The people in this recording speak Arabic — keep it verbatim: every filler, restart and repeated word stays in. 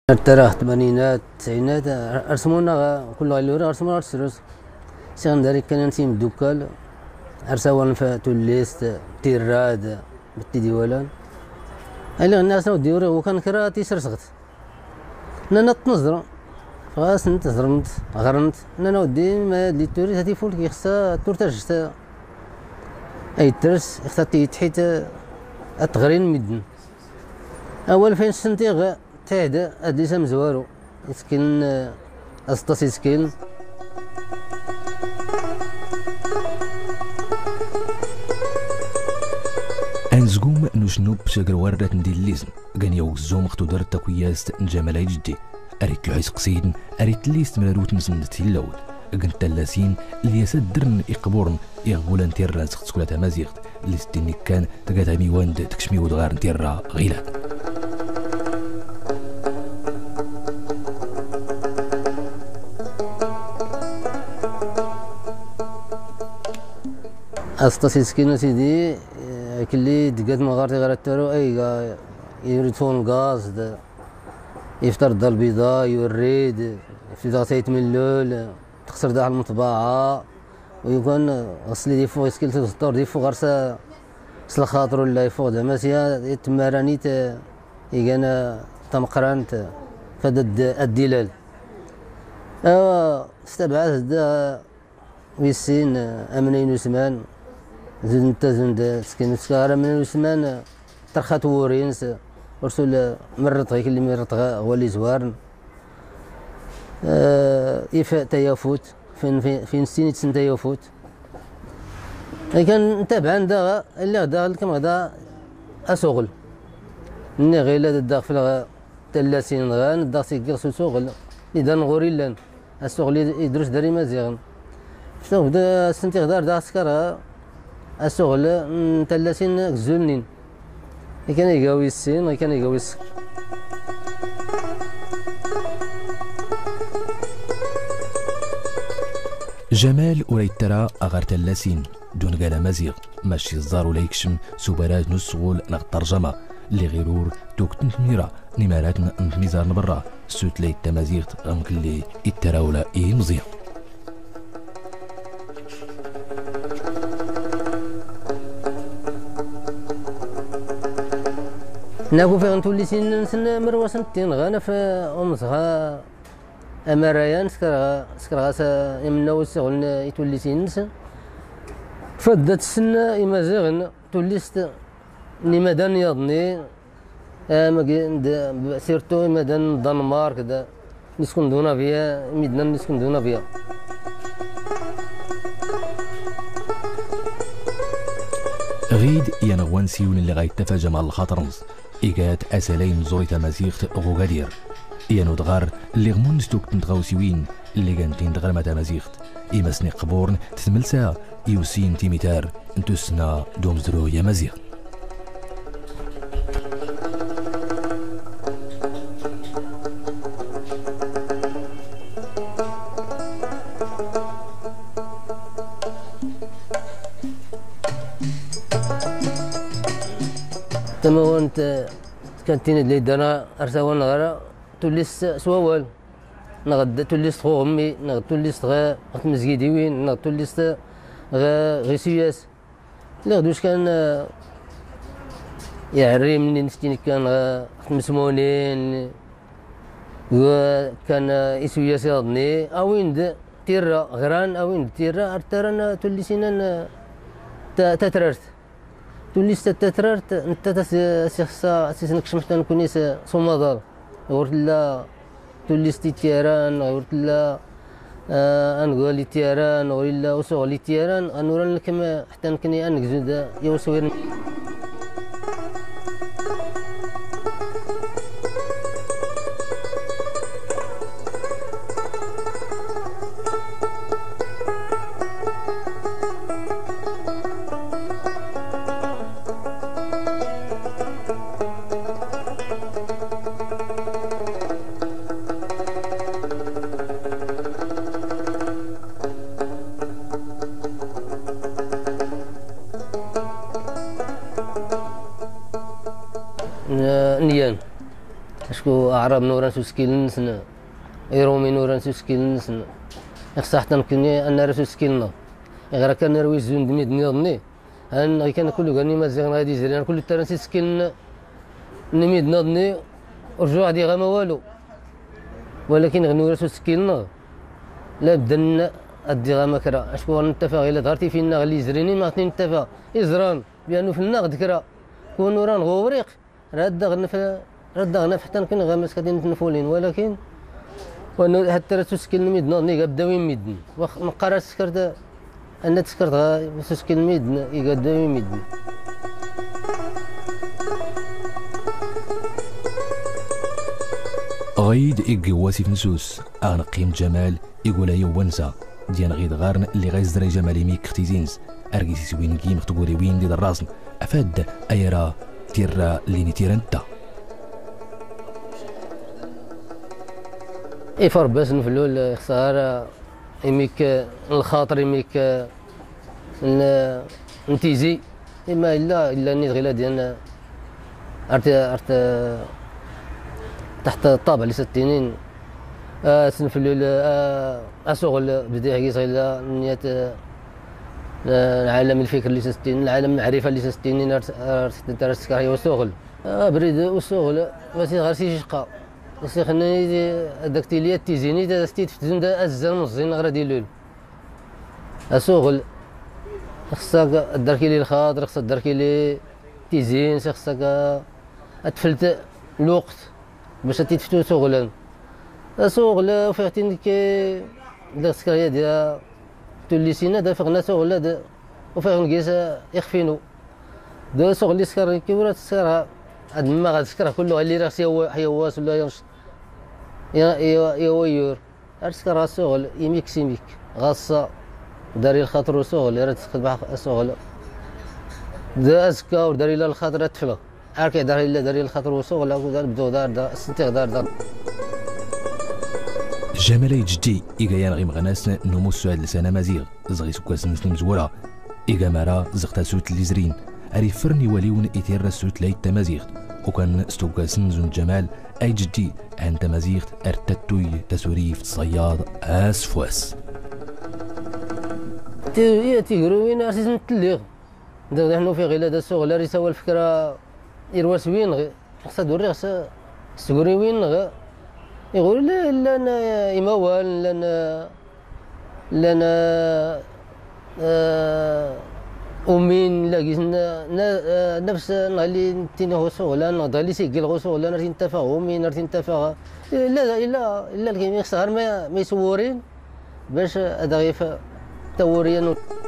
ترى الثمانينات التسعينات رسمونا كل غيلوري رسمونا السروس سي غنداري كان نسيم الدكال ارساوان في توليست تيراد بتي ديوالان الا الناس وديوري وكان كرا تيسرسغت انا تنظر فاس نتزرمت غرنت انا ودي ما لي توري هاتي فول كي خصها تورتاج اي ترس خصها تيتحيت اتغرين مدن اول فين سنتيغ تاهدا هاد ليسا مزوارو يسكن اسطاس يسكن انزقوم نشنوب شاكر وردة ندير الليزم كان يوزوم اختو دار التكوياست نجامل جدي اريت لعيس قصيدن اريت ليست ملاروت مسندتي اللول كنت تلاسين اللي يسدرن يقبورن يغول انتير راسخ تسكولات مازيغت اللي ستيني كان تقات عمي واند تكشمي ودغار انتير غيلان اسطاسي سكينة سيدي كلي دقات مغارتي غير التارو اي يريد فون غاز يفطر الدار البيضاء يوريد في دغسيت من اللول تخسر داع المطبعة ويكون غسلي دي فوق سكيل تفطر دي فوق غرسا سلا خاطر ولا يفوق دماسيا تمارانيت يجانا تمقرانت فدد الدلال اوا استبعث دا ويسين امنين وسمان زيد انت زند سكين سكارة من وسمان ترخات ورينس ورسول مرت غيك اللي مرت هو اللي زوارن آه إفاء تيافوت فين فين فين سنين تسن تيافوت كان نتابع عندها اللي غدا كما غدا اسوغل ني غيلا دا في تلاسين غان دا سيكير سوغل اذا نغوري لان اسوغل يدرس داري مزيغن شنو بدا سنتي غدار دا سكر اسوغل تلاسين زولنين كان يقاوي السين كان يقاوي السك جمال وليت ترى أغار تلاسين دون قال مزيغ ماشي الزار ولا يكشم سوبرات نسغول نغ الترجمة اللي غيرور توكتن تميرا نمارات ميزار نبرا سوت ليت تمازيغ غمك اللي يترى ولا إيه مزيغ ناكو فين تولي سن سن مروا سنتين غانا في أمزها أمرايان سكرا سكرا سا يمنا وسغل يتولي سن فدت السن يمازيغن توليست نمدان يضني أما سيرتو مدن الدنمارك دا نسكن دونا فيها ميدنا نسكن دونا فيها غيد ينغوان سيون اللي غايتفا جمال الخاطرمز إيجات أسالين زوري تمازيغت غوغادير يانو دغار اللي غمون نستوك تنتغاوسيوين اللي كانتين دغرمة تمازيغت إما سني قبورن تتملسا يوسين تيميتار انتوسنا دومزرو يا مزيغ تما وانت كانتين اللي دانا ارساوان غرا توليس سوال نغد توليس خو امي نغد توليس غا مزقيدي وين نغد توليس غا غي سياس اللي غدوش كان يعري مني نستيني كان غا مسمونين وكان يسوياس يضني اوين د تيرا غران اوين تيرا ارتران توليسينا تتررت توليست تتررت انت تسيخصا سيسنكش محتى نكونيس صومادار غورت لا توليستي تيران غورت لا آه انغولي تيران ولا وسوغلي تيران انوران كما حتى نكني انكزود يوسوير نيان اشكو اعراب نوران سوسكيل نسن ايرومي نوران سوسكيل نسن خصها حتى نمكنني ان راه سوسكيلنا غير كان نروي زون دمي دني ان غي كان كله غني مازال غادي يجري كل الترانسي سكيل نمي دني ورجوع غادي غا ما والو ولكن غنورا سوسكيلنا لا بدا ادي غا مكرا اشكو نتفق الا ظهرتي فينا غلي يزريني ما عطيني نتفق يزران بانه في النغد كرا كون نوران غوريق راد غنف رد غنا حتى كنا غامس كادين نتنفولين ولكن وانه حتى راه تسكن ميدنا ني بداو يميدن واخ ما قرا سكرت ان تسكرت غا تسكن ميدن يقداو يميدن. غيد إيكي واسف نسوس أغنى قيم جمال يقول أيو ونسا ديان غيد غارن اللي غيزدري جمالي ميك اختيزينز أرقيسي سوين كيم تقولي وين دي الراسن أفاد أيرا تيرا ليني تيرانتا إفر باس نفلو الخسارة يميك الخاطر يميك نتيزي إما إلا إلا نيت غيلا ديالنا أرت أرت تحت الطابع لستينين سنفلو أسوغل بدي حكي صغيرة نيات العالم الفكر اللي ستين العالم المعرفة اللي ستين أرت ترسكاهي وسوغل بريد وسوغل ماشي غير شي شقة بس خليني هذاك تيليات تيزيني دا ستيت في تزندا أزال مزين غادي لول أسوغل خصك دركي لي الخاطر خصك دركي لي تيزين خصك أتفلت الوقت باش تيتفتو سوغلان سوغل فيغتين كي داك السكرية ديال تولي سينا دا فغنا سوغل دا وفيغ نقيس يخفينو دا سوغل لي سكر كي ورا تسكرها هاد ما غتسكرها كله اللي راه سي حيواس ولا ينشط يا يا يا ويور ارسكر سوغل يميك سيميك غاصة داري الخاطر وسوغل راه تخدم سوغل دا ازكا وداري لا الخاطر تفلا اركي داري لا داري الخاطر وسوغل دار بدو دار دار استنتيغ دار دار جمالي جدي إيجا غيم غناس نمو السعاد لسانا مزيغ زغي سكواس مسلم زورا إيجا مارا زغتا سوت اللي زرين أري فرني وليون إتير سوت لايت تمازيغ وكان ستوكاسن زون جمال أي جدي عن تمازيغ أرتتوي تسوريف تصياد أسفواس تي تيغروين أرسيس نتليغ دا نحنو في غيلا دا سوغ لا ريساوا الفكرة إرواس وين غي خصها دوري خصها سكوري وين غي يقول لا لا انا يموال لا انا لا انا امين لا قيسنا نفس اللي نتينا غوسو ولا نغدا لي سيكل غوسو ولا نرتي نتفاغ امين نرتي نتفاغ لا الا الا الكيمي خصها ما ما يصورين باش هذا غير توريا